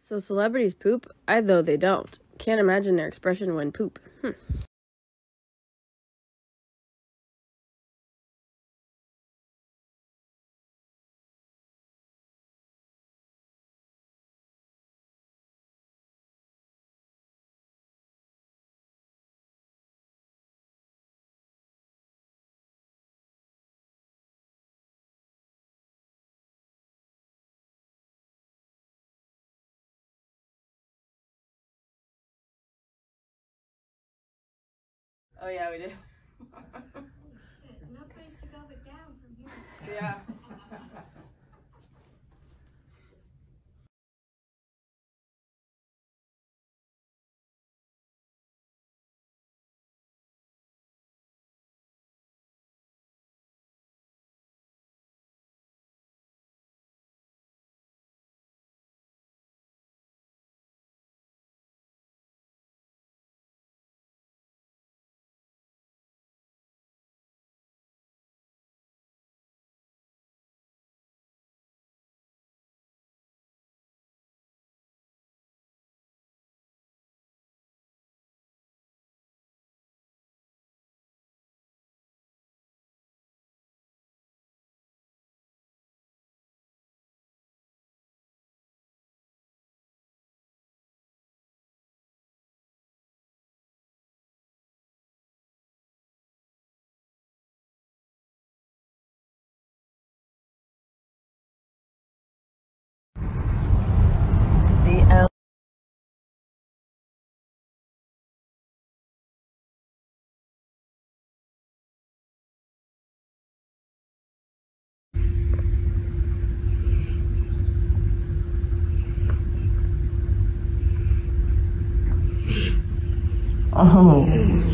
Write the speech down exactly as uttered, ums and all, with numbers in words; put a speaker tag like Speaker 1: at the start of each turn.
Speaker 1: So celebrities poop? I though they don't. Can't imagine their expression when poop. Hmm. Oh yeah, we did.
Speaker 2: No place to go but down from here.
Speaker 1: Yeah.
Speaker 3: The L Oh.